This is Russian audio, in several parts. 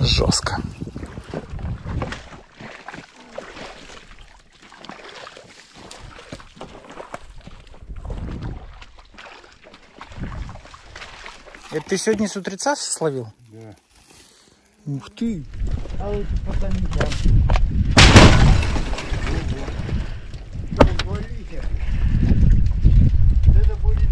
жестко. Это ты сегодня с утреца словил? Да. Ух ты! А лучше пока не дам. Это будет...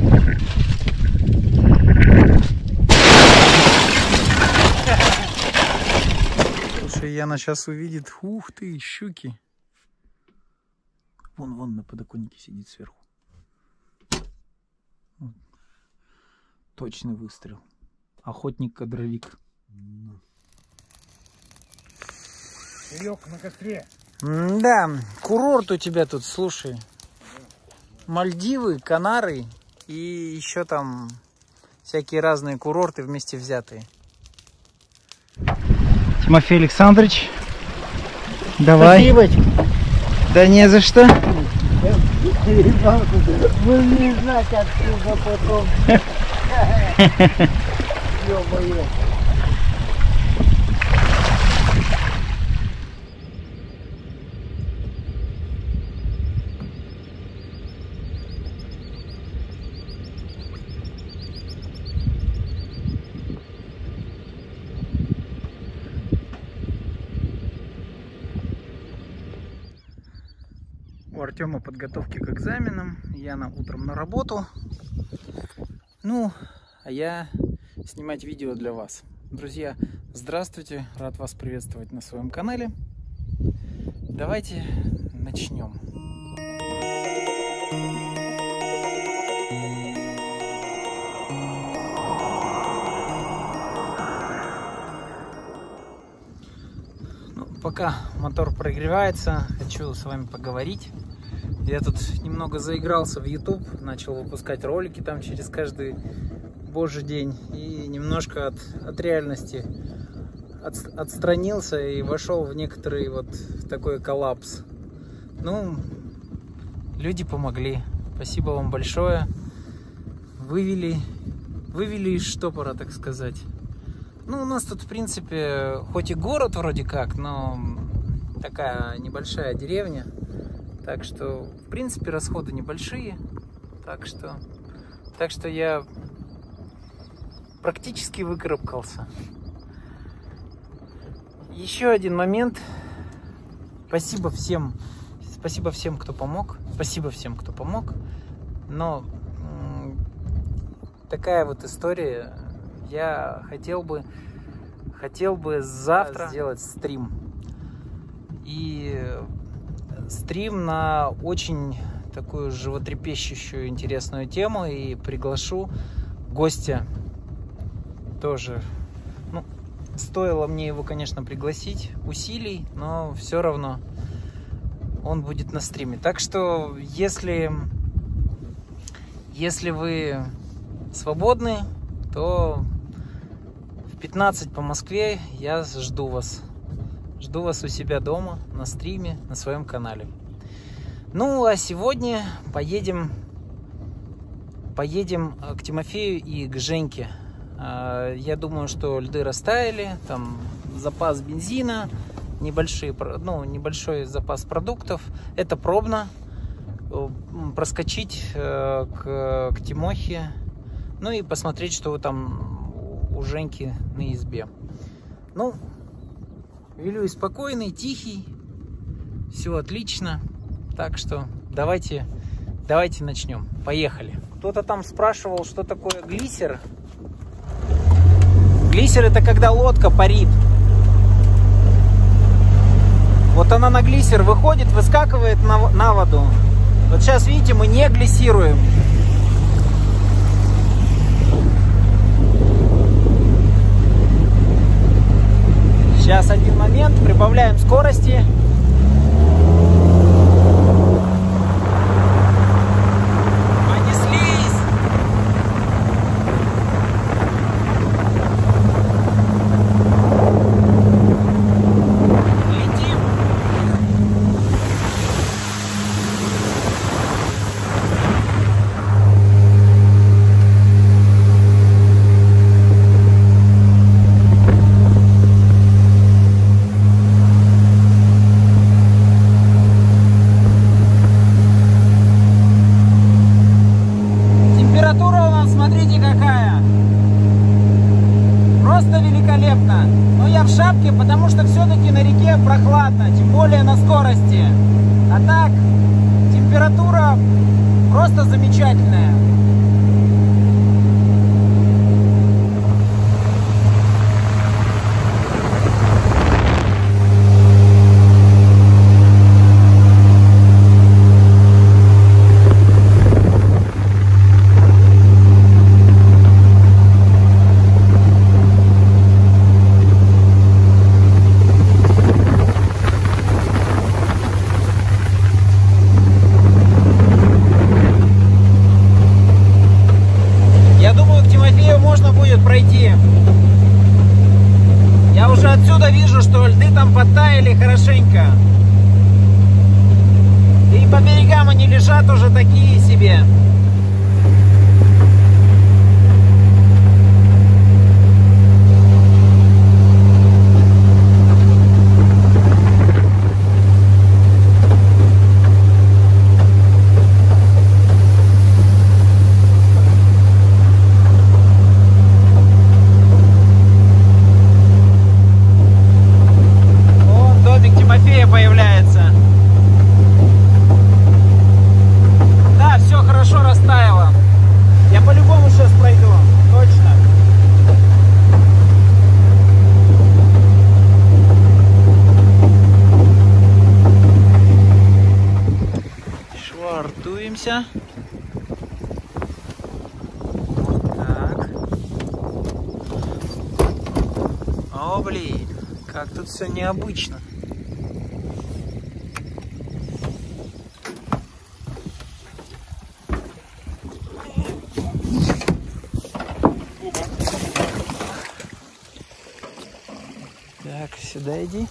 Слушай, Яна сейчас увидит. Ух ты, щуки. Вон на подоконнике сидит сверху. Точный выстрел. Охотник-кадровик. Лег на костре. Да, курорт у тебя тут, слушай. Мальдивы, Канары и еще там всякие разные курорты вместе взятые. Тимофей Александрович, давай. Спасибо. Да не за что. Вы не знаете, откуда потом. Ё-моё. У Артема подготовки к экзаменам, Яна утром на работу. Ну, а я снимать видео для вас. Друзья, здравствуйте, рад вас приветствовать на своем канале. Давайте начнем. Ну, пока мотор прогревается, хочу с вами поговорить. Я тут немного заигрался в YouTube, начал выпускать ролики там через каждый божий день и немножко от реальности отстранился и вошел в некоторый вот в такой коллапс. Ну, люди помогли, спасибо вам большое, вывели из штопора, так сказать. Ну, у нас тут, в принципе, хоть и город вроде как, но такая небольшая деревня. Так что, в принципе, расходы небольшие. Так что я практически выкарабкался. Еще один момент. Спасибо всем, кто помог. Спасибо всем, кто помог. Но такая вот история. Я хотел бы завтра сделать стрим. И стрим на очень такую животрепещущую интересную тему. И приглашу гостя тоже. Ну, стоило мне его, конечно, пригласить. Усилий, но все равно он будет на стриме. Так что, если вы свободны, то в 15 по Москве я жду вас. Жду вас у себя дома, на стриме, на своем канале. Ну, а сегодня поедем к Тимофею и к Женьке. Я думаю, что льды растаяли, там запас бензина, небольшой запас продуктов. Это пробно. Проскочить к Тимохе, ну и посмотреть, что там у Женьки на избе. Ну, Вилюй спокойный, тихий, все отлично. Так что давайте начнем. Поехали. Кто-то там спрашивал, что такое глиссер. Глиссер — это когда лодка парит. Вот она на глиссер выходит, выскакивает на воду. Вот сейчас, видите, мы не глиссируем. Сейчас один момент, прибавляем скорости. Понеслись. Летим. посмотрите какая! Просто великолепно! Но я в шапке, потому что все-таки на реке прохладно, тем более на скорости. А так, температура просто замечательная. Пройти. Я уже отсюда вижу, что льды там подтаяли хорошенько. И по берегам они лежат уже такие себе. Появляется. Да, все хорошо растаяло. Я по-любому сейчас пройду. Точно. Швартуемся. Так. О, блин. Как тут все необычно. Так, сюда иди.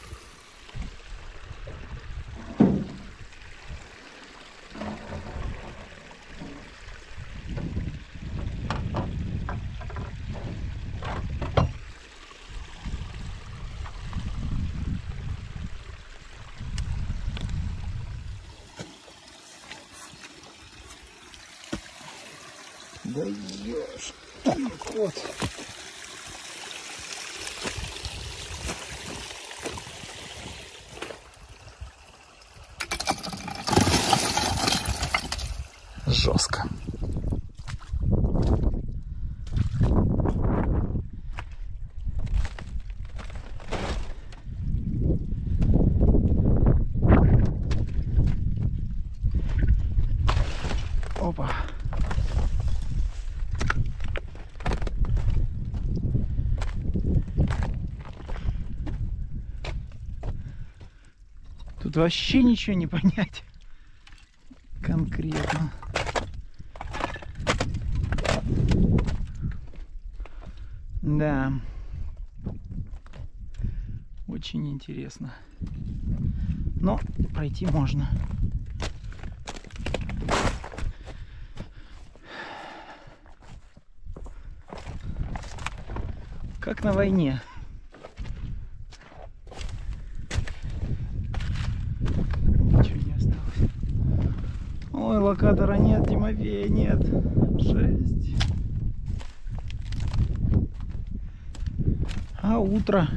Даешь. Так вот. Жестко. Опа. Тут вообще ничего не понять конкретно. Да, очень интересно, но пройти можно. Как на войне. Ничего не осталось. Ой, локатора нет, Тимофея нет. Жесть. А утро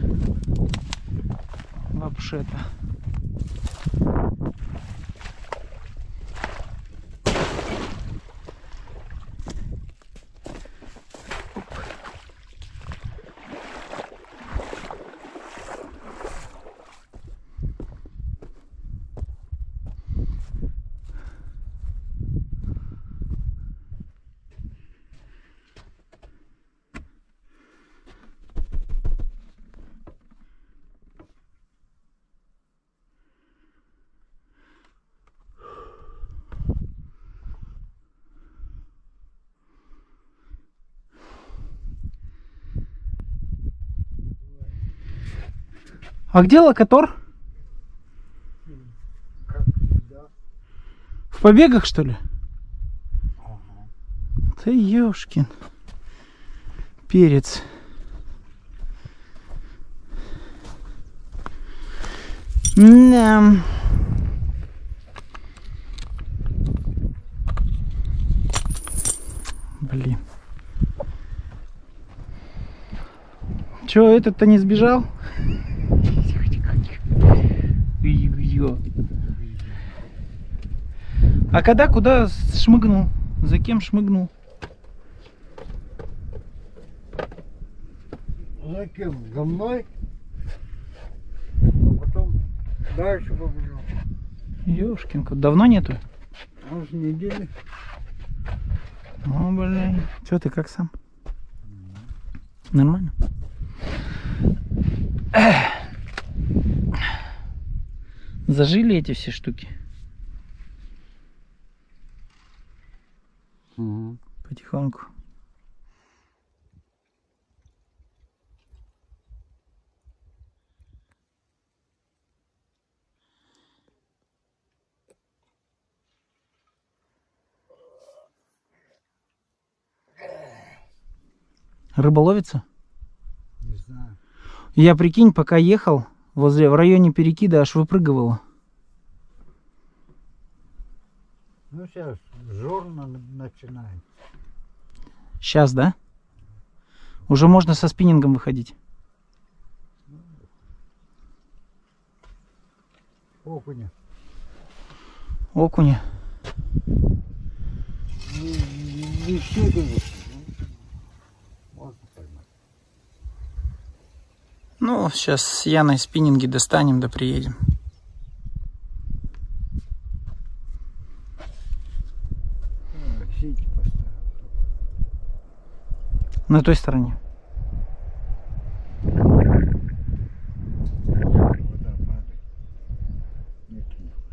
вообще-то. А где локатор? В побегах, что ли? Ага. Ты ёшкин перец. Да. Блин. Блин. Че, этот-то не сбежал? А когда, куда шмыгнул? За кем шмыгнул? За кем? За мной? А потом дальше побежал. Ёшкин кот, давно нету? А с недели. О, блин. Че ты, как сам? Нормально? Зажили эти все штуки? Угу. Потихоньку. Рыба ловится? Не знаю. Я, прикинь, пока ехал, в районе перекида аж выпрыгивала. Ну сейчас жорно начинает. Сейчас, да? Уже можно со спиннингом выходить. Окуня. Окуня. Не все, конечно. Можно поймать. Ну, сейчас с Яной спиннинги достанем, да приедем. Сети поставил. На той стороне. Вода падает. Нет, не хуже.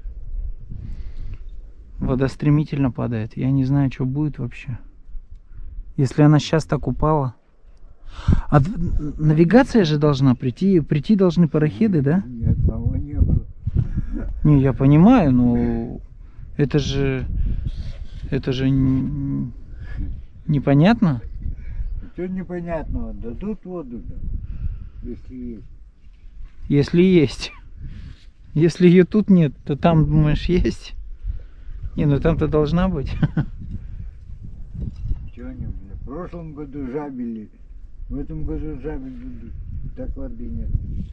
Вода стремительно падает. Я не знаю, что будет вообще. Если она сейчас так упала. А навигация же должна прийти. Прийти должны парахеды, да? Ни одного не было. Не, я понимаю, но это же непонятно. Что непонятного? Дадут воду, да, если есть. Если есть. Если ее тут нет, то там, думаешь, есть? Не, ну там-то должна быть. Чего они, бля? В прошлом году жабили. В этом году жабить будут. Так воды нет.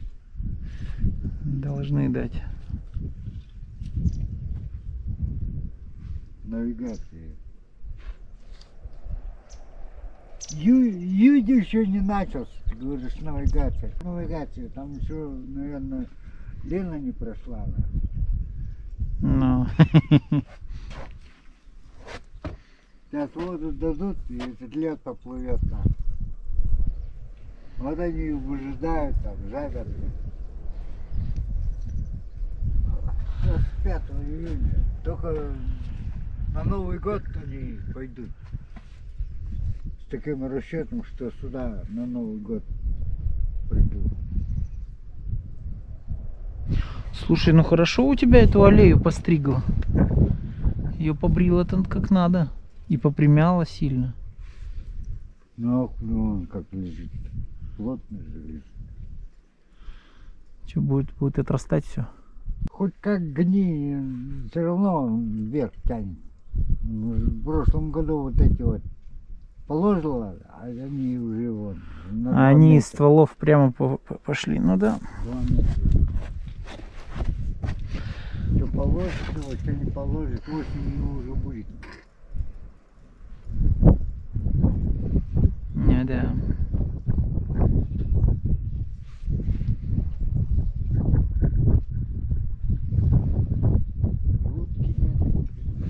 Должны дать. Навигация. Юдь еще не начался, ты говоришь, навигация. Навигация, там еще, наверное, Лена не прошла. Ну. Сейчас воду дадут, и этот лед поплывет там. Вот они выжидают там, жабят. Сейчас 5 июня. Только на Новый год они пойдут. С таким расчетом, что сюда на Новый год придут. Слушай, ну хорошо у тебя эту аллею постригла. Ее побрила там как надо. И попрямяла сильно. Ну, он как лежит. Плотно же лежит. Что будет отрастать все? Хоть как гни, все равно вверх тянет. В прошлом году вот эти вот положила, а они уже вот. Они из стволов прямо пошли, ну да. Что положит, что не положит, осенью уже будет. Не, да. Утки нет.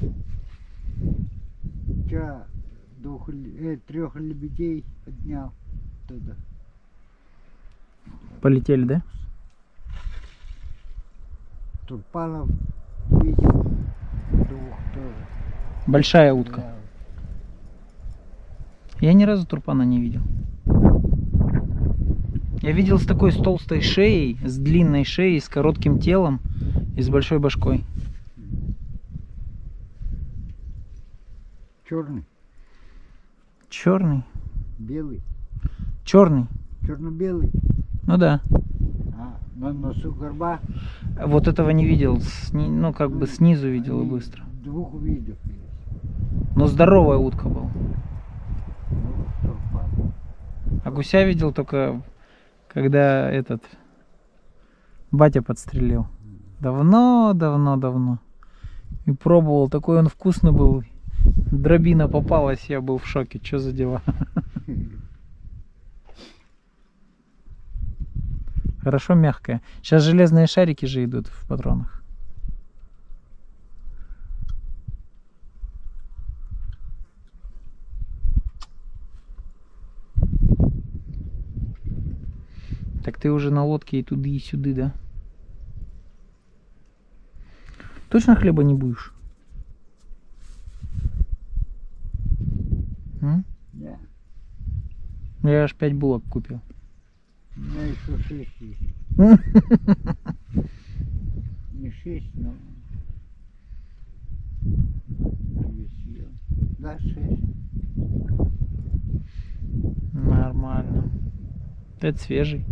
Вчера 3 лебедей поднял туда. Полетели, да? Турпанов видел 2 тоже. Большая утка. Да. Я ни разу турпана не видел. Я видел с такой с толстой шеей, с длинной шеей, с коротким телом и с большой башкой. Черный, Черный. белый, Черный. черно-белый. Ну да. А на носу горба. Вот этого не видел. Ну, как бы снизу видел и Они быстро. 2 видов есть. Но здоровая утка была. гуся видел только, когда этот батя подстрелил. Давно, давно, давно. И пробовал. Такой он вкусный был. Дробина попалась, я был в шоке. Что за дела? Хорошо мягкая. Сейчас железные шарики же идут в патронах. Так ты уже на лодке и туды, и сюды, да? Точно хлеба не будешь? Да. Я аж 5 булок купил. У меня еще 6 есть. Не 6, но... Да, 6. Нормально. Это свежий.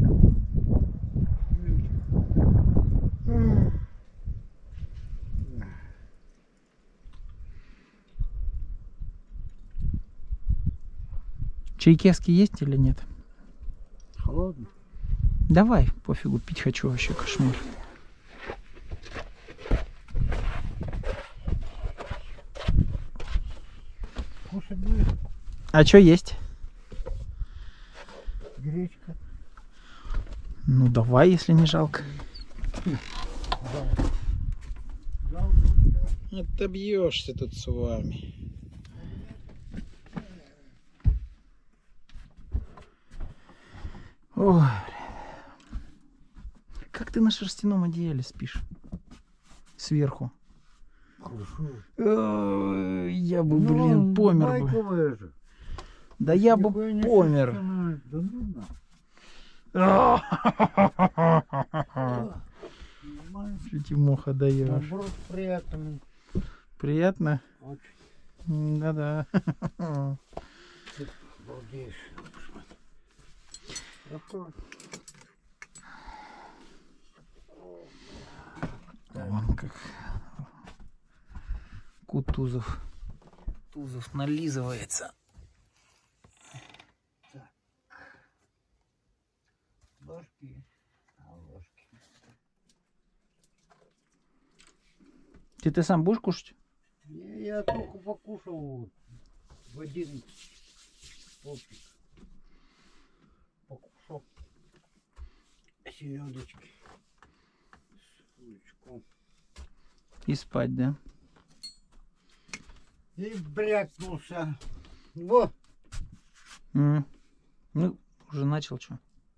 Чайкевский есть или нет? Холодный. Давай, пофигу, пить хочу вообще, кошмар. Кушать будешь? А что есть? Гречка. Ну давай, если не жалко. Отобьешься тут с вами. Ой, как ты на шерстяном одеяле спишь? Сверху. Хорошо. Я бы, блин, помер бы. Да я бы помер. Да ну на. Что Тимоха даешь? Наоборот, приятно. Приятно? Очень. Да-да. Балдеешь. Вон как Кутузов. Тузов нализывается. Ложки. Ложки. Ты сам будешь кушать? Я только покушал вот в 11 полчик. Покушал селедочки с лучком. И спать, да? И брякнулся. Вот. Ну, уже начал что?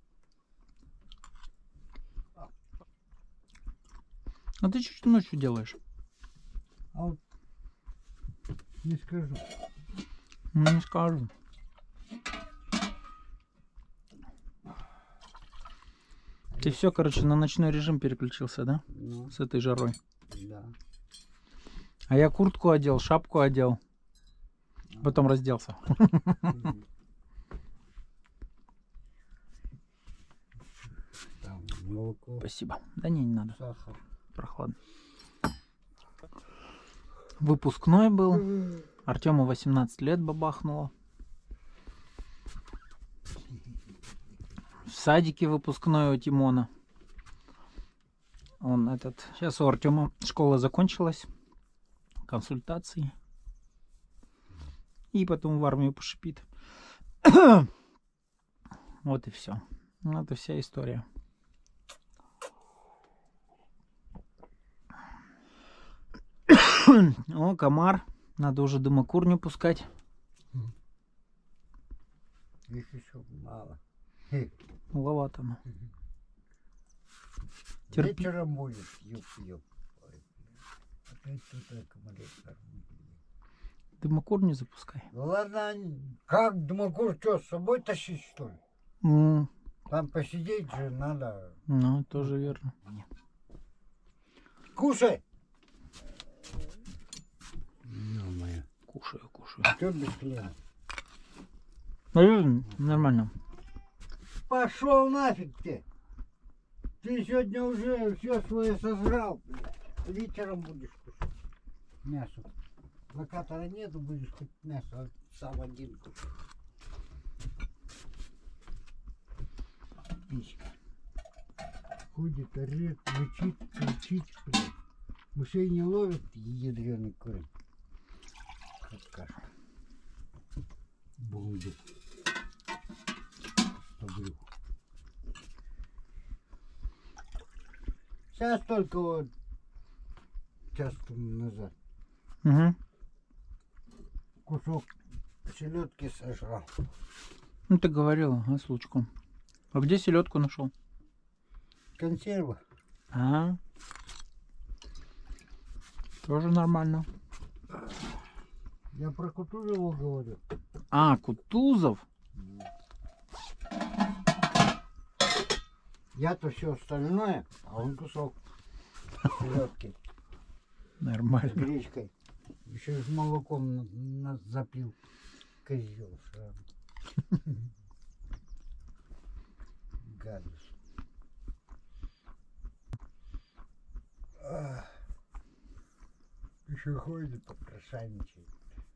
А ты что ночью делаешь? А вот не скажу. Не скажу. Ты все, короче, на ночной режим переключился, да? Ну, С этой жарой. да. А я куртку одел, шапку одел. Потом разделся. Там молоко, Спасибо. Да не надо. сахар. Прохладно. Выпускной был. Артему 18 лет бабахнуло. В садике выпускной у Тимона. Он этот... Сейчас у Артема школа закончилась. Консультации. И потом в армию пошипит. Вот и все. Вот и вся история. О, комар. Надо уже дымокурню пускать. Их еще мало. Маловато, ну. Терпи. Вечером будешь, ёп. Опять тут комарик. Дымокурню запускай. Ну ладно, как дымокур, что, с собой тащить, что ли? Там посидеть же надо. Ну, тоже верно. Кушай! Ну, моя. Кушаю. Что без хлеба? Нормально. Пошел нафиг ты! Ты сегодня уже все свое сожрал, блядь. Вечером будешь кушать мясо. Локатора нету, будешь хоть мясо сам один кушать. ходит, орет, мычит, кричит, блядь. Мышей не ловит, ядреный корень. Как каша. Бундук. Стобрюх. Сейчас только вот час тому назад Угу. кусок селедки сожрал. Ну ты говорила, а, с лучком. А где селедку нашел? Консерва. А, тоже нормально. Я про Кутузова говорю. А, Кутузов? Я-то все остальное, а он кусок селедки с Нормально. гречкой. Еще и с молоком запил. Козел сразу. Гадость. Еще ходит, попрошайничает.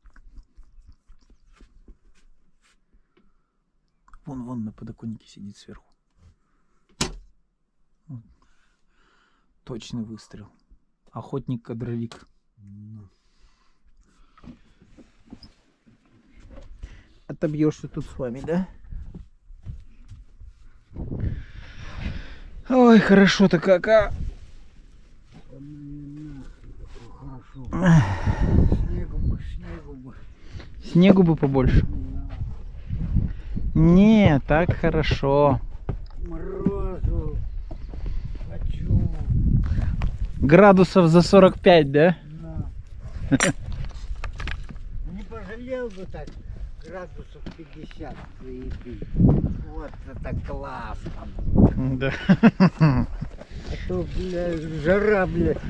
Вон на подоконнике сидит сверху. Вот. Точный выстрел. Охотник-кадровик. Отобьешься тут с вами, да? Ой, хорошо-то как, а? Хорошо. Снегу бы. Снегу бы побольше. Не, так хорошо. Морозу хочу. Градусов за 45, да? На. Не пожалел бы так градусов 50 заебись. Вот это классно. Да. А то, блядь, жара, блядь.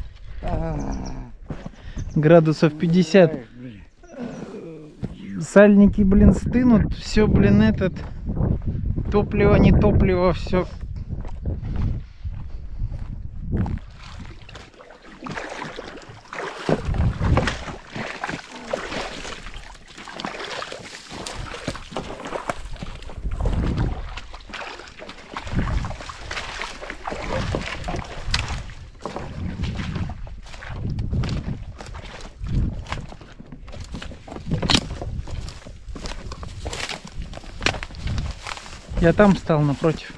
Градусов 50. Знаешь, блядь. Сальники, блин, стынут. Все, блин, этот. Топливо, не топливо, все. Я там стал напротив.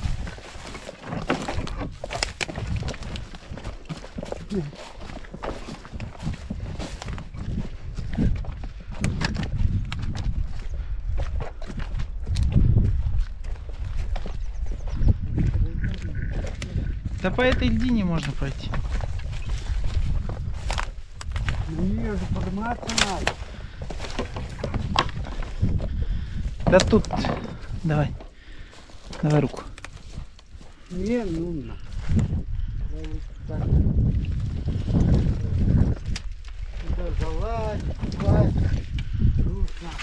Да по этой льдине можно пройти. На нее же подниматься надо. Да тут. Давай. Давай руку. Не нужно. Я вот так. Сюда залазь, трудно.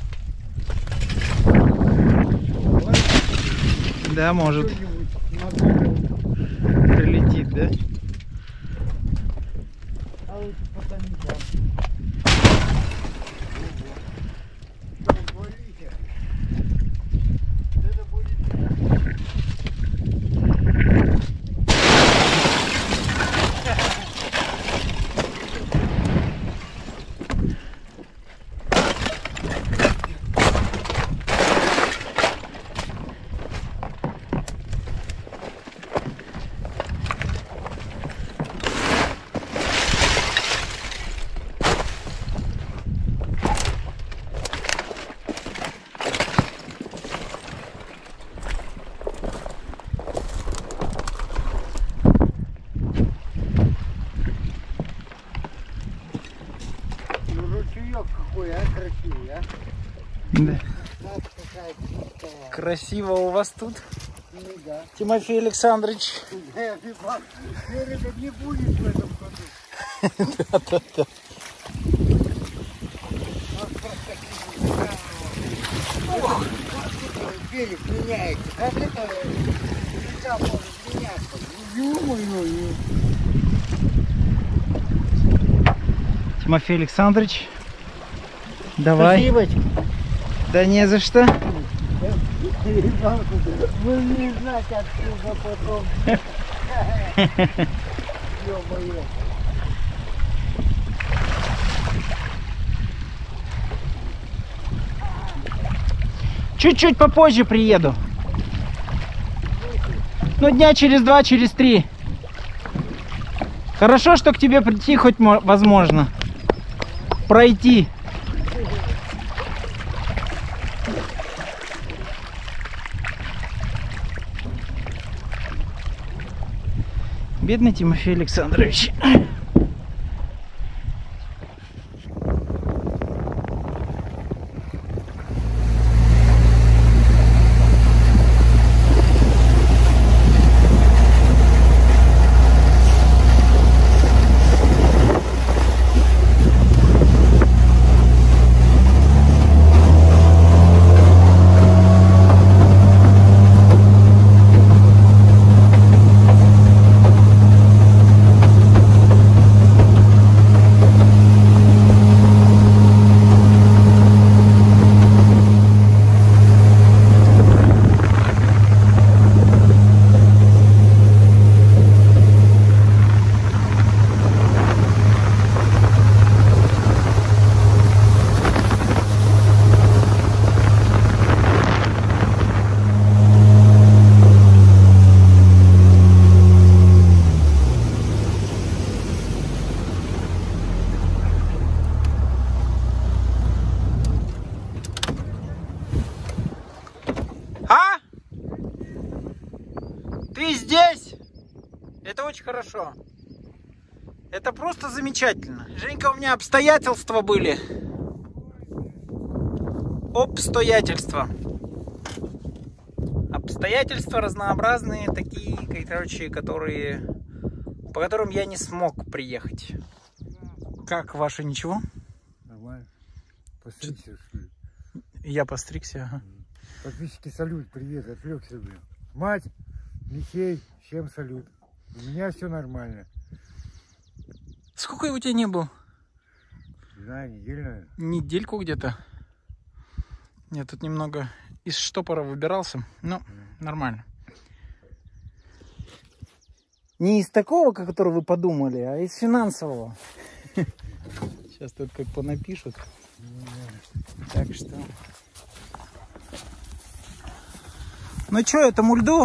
Да, может. Что-нибудь на голову. Прилетит, да? А вот потом не дам. Валите. Это будет... Какой, а, красивый, а? Да. Вот какая красивая. Красиво у вас тут, Ну да. Тимофей Александрович. Берега не будет в этом году. Да-да-да. Берег меняется. Как это река может меняться? Ё-моё. Тимофей Александрович, давай. Спасибо. Да не за что. Вы не знать, откуда потом. Ё-моё. Чуть-чуть попозже приеду. Ну, дня через 2, через 3. Хорошо, что к тебе прийти хоть возможно. Пройти. Бедный Тимофей Александрович. А? Ты здесь? Это очень хорошо. Это просто замечательно. Женька, у меня обстоятельства были. Обстоятельства. Обстоятельства разнообразные, такие, короче, которые, по которым я не смог приехать. Как ваше ничего? Нормально. Постригся, что ли? Я постригся, ага. Подписчики, салют, привет, отвлекся, блин. Мать, Михей, всем салют. У меня все нормально. Сколько я у тебя не был? Не знаю, неделю, наверное. Недельку где-то. Я тут немного из штопора выбирался, но нормально. Не из такого, которого вы подумали, а из финансового. Сейчас тут как понапишут. Так что... Ну что, этому льду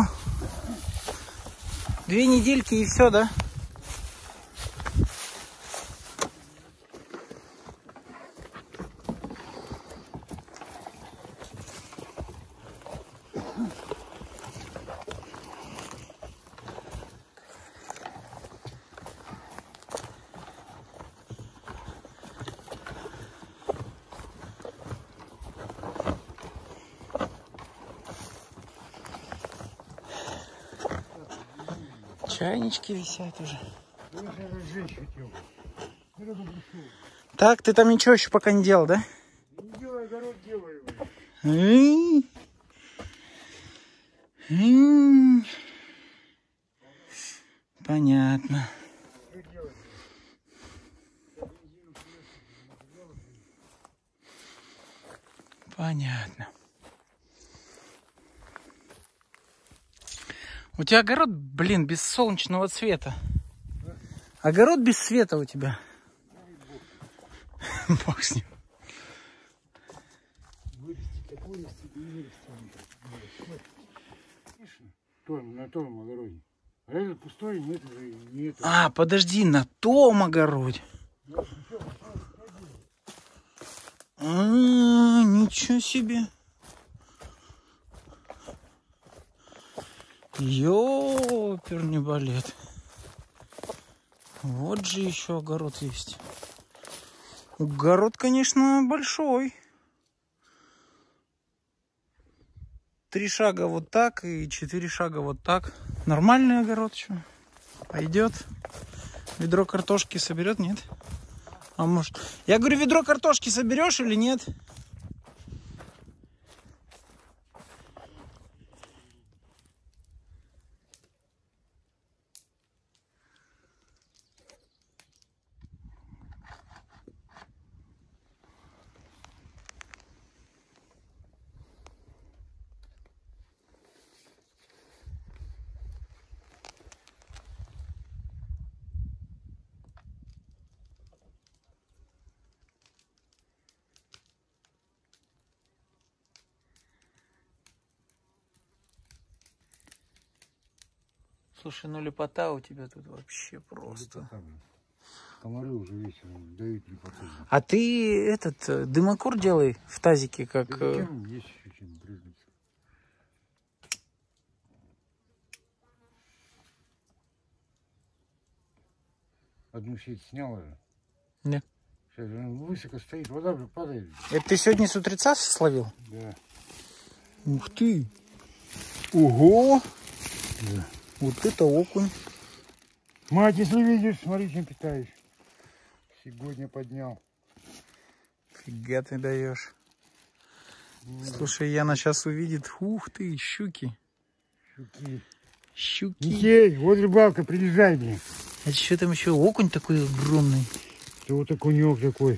2 недельки и все, да? Чайнички висят уже. Так, ты там ничего еще пока не делал, да? Не делай, огород делаю. Понятно. Понятно. У тебя огород, блин, без солнечного цвета. Огород без света у тебя. Бог с ним. На том огороде. А этот пустой, нет уже, нет. А, подожди, на том огороде. Ничего себе. Ёперный балет. Вот же еще огород есть. Огород, конечно, большой. 3 шага вот так и 4 шага вот так. Нормальный огород, что? Пойдет. Ведро картошки соберет, нет? А может... Я говорю, ведро картошки соберешь или нет? Слушай, ну лепота у тебя тут вообще просто. Комары уже вечером дают лепоту. А ты этот дымокур делай в тазике, как... Зачем? Есть еще чем брызгать. Одну сеть снял уже. Да. Сейчас высоко стоит, вода уже падает. Это ты сегодня с утреца словил? Да. Ух ты! Ого! Да. Вот это окунь. Мать, если видишь, смотри, чем питаюсь. Сегодня поднял. Фига ты даешь. Слушай, Яна сейчас увидит. Ух ты, щуки. Щуки. Щуки. Михей, вот рыбалка, приезжай, блин. А что там еще? Окунь такой огромный. Это вот окунек такой.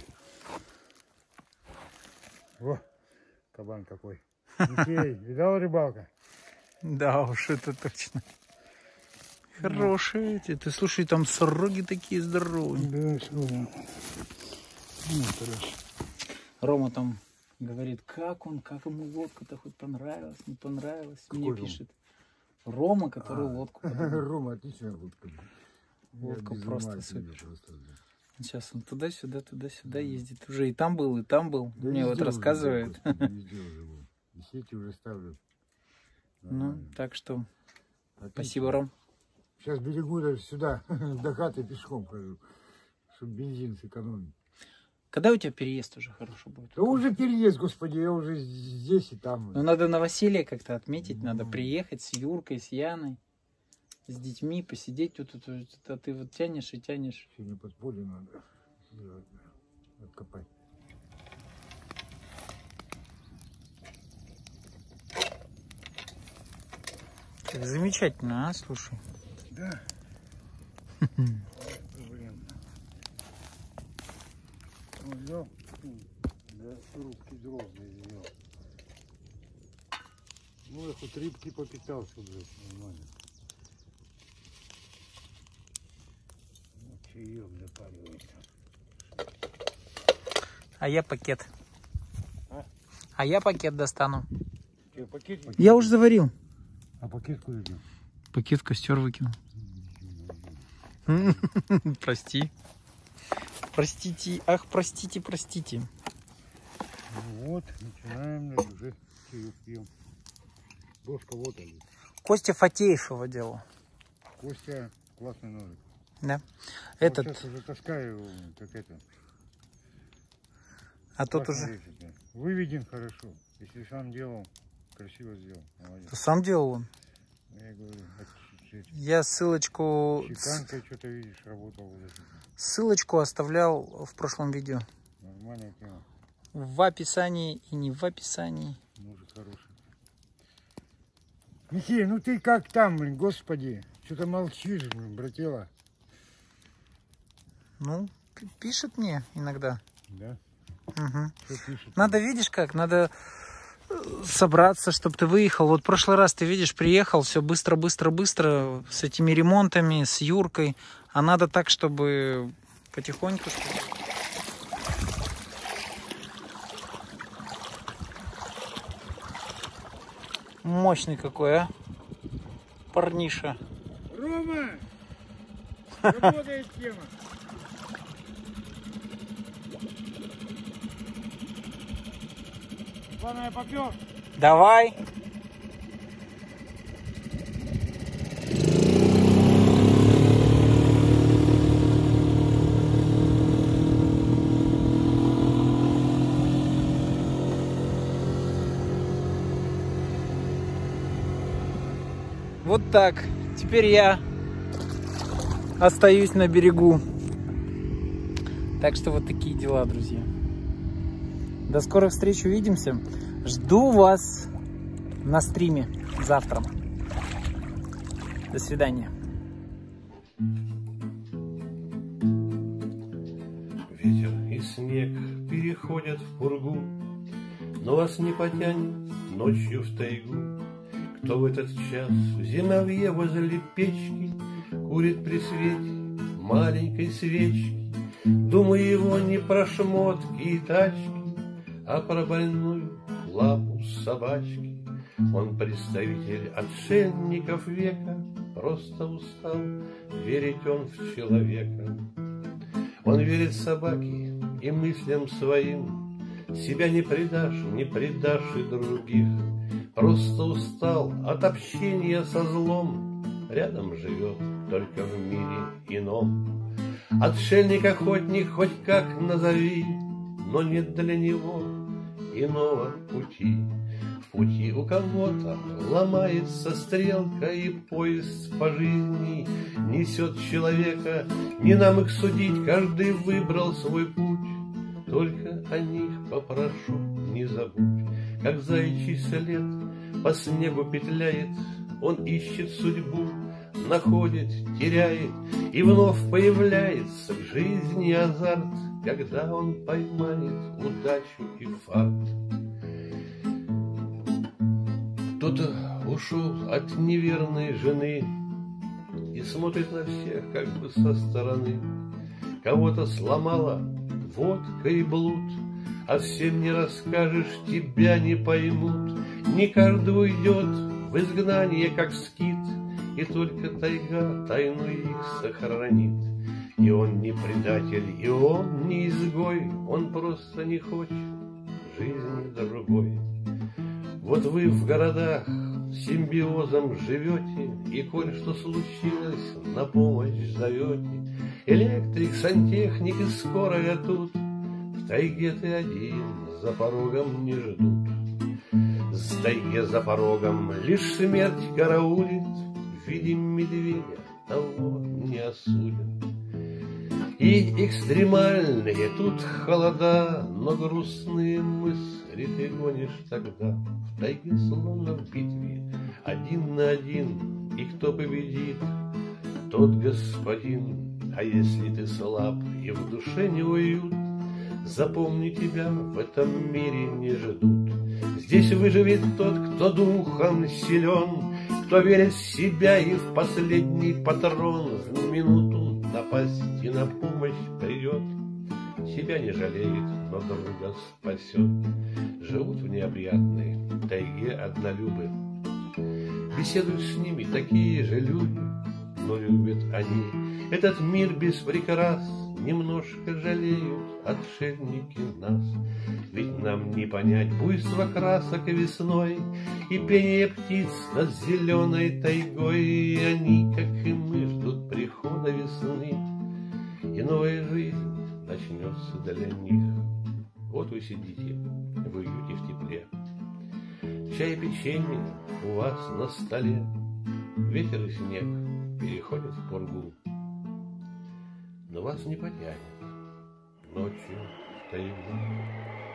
О, кабан какой. Михей, видал рыбалка? Да уж, это точно. Хорошие эти. Ты слушай, там сороги такие здоровые. Да, смотрим. Ну, хорошо. Рома там говорит, как ему лодка-то хоть понравилась, не понравилась. Какой Мне Рома? пишет. Рома, который лодку подобрал. Рома, отличная лодка. Лодка Я без просто ума от супер. неё просто, да. Сейчас он туда-сюда ездит. Уже и там был, и там был. Да Мне вот везде уже рассказывает. был, господи, везде уже был. И сети уже ставлю. Ну, Нормально. так что, Отлично. спасибо, Ром. Сейчас берегу даже сюда, до хаты пешком хожу, чтобы бензин сэкономить. Когда у тебя переезд уже хороший будет? Да уже переезд, господи, я уже здесь и там. Ну, надо новоселье как-то отметить, надо приехать с Юркой, с Яной, с детьми, посидеть тут, а ты вот тянешь и тянешь. Сегодня подполье надо откопать. Как замечательно, а, слушай. Да. Блин. Он взял, да, рубки дрозды взял. Ну, я хоть рыбки попитался, блядь, нормально. Ну, чаек запаривается. А я пакет. А? А я пакет достану. Че, пакет? Я уже заварил. А пакет куда идет? Пакет в костер выкинул. Прости. Простите. Ах, простите, простите. Ну вот, начинаем, наверное, уже чаек пьем. Дошка вот она. Костя Фатеев его делал. Костя, классный ножик. Да. Вот Этот. сейчас уже таскаю его, как это. А тот Классно уже. режет, да. Выведен хорошо. Если сам делал, красиво сделал. Молодец. Сам делал он. Я говорю, Я ссылочку что-то видишь, работал вот это. Ссылочку оставлял в прошлом видео. Нормальная тема. В описании и не в описании. Может, хороший. Михей, ну ты как там, блин, господи? Что-то молчишь, блин, братела. Ну, пишет мне иногда. Да? Угу. Что пишет? Надо, видишь как, надо собраться, чтобы ты выехал. Вот в прошлый раз ты, видишь, приехал, все быстро с этими ремонтами, с Юркой. А надо так, чтобы потихоньку... Мощный какой, а? Парниша. Рома! Работает тема. Ладно, я попёр. Давай. Вот так. Теперь я остаюсь на берегу. Так что вот такие дела, друзья. До скорых встреч, увидимся. Жду вас на стриме завтра. До свидания. Ветер и снег переходят в пургу, но вас не потянет ночью в тайгу. Кто в этот час в зимовье возле печки курит при свете маленькой свечки? Думаю, его не про шмотки и тачки, а про больную лапу собачки. Он представитель отшельников века, просто устал верить он в человека. Он верит собаке и мыслям своим, себя не предашь и других. Просто устал от общения со злом, рядом живет только в мире ином. Отшельник-охотник хоть как назови, но нет для него иного пути. В пути у кого-то ломается стрелка, и поезд по жизни несет человека. Не нам их судить, каждый выбрал свой путь. Только о них попрошу, не забудь, как заячий след по снегу петляет. Он ищет судьбу, находит, теряет, и вновь появляется в жизни азарт, когда он поймает удачу и фарт. Кто-то ушел от неверной жены и смотрит на всех как бы со стороны. Кого-то сломала водка и блуд, а всем не расскажешь, тебя не поймут. Не каждый уйдет в изгнание, как скит, и только тайга тайну их сохранит. И он не предатель, и он не изгой, он просто не хочет жизни другой. Вот вы в городах симбиозом живете, и коль что случилось, на помощь зовете. Электрик, сантехник и скорая тут, в тайге ты один, за порогом не ждут. С тайге за порогом лишь смерть караулит, в виде медведя того не осудят. И экстремальные тут холода, но грустные мысли ты гонишь тогда. В тайге словно в битве, один на один, и кто победит, тот господин. А если ты слаб и в душе не уют, запомни, тебя в этом мире не ждут. Здесь выживет тот, кто духом силен, кто верит в себя и в последний патрон. В минуту напасть и на помощь придет, себя не жалеет, но друга спасет. Живут в необъятной тайге однолюбы, беседуют с ними такие же люди, но любят они этот мир без прикрас. Немножко жалеют отшельники нас, ведь нам не понять буйство красок весной и пение птиц над зеленой тайгой. И они, как и мы, ждут прихода весны, и новая жизнь начнется для них. Вот вы сидите в уюте, в тепле, чай и печенье у вас на столе, ветер и снег переходят в пургу, но вас не потянет ночью в тайгу.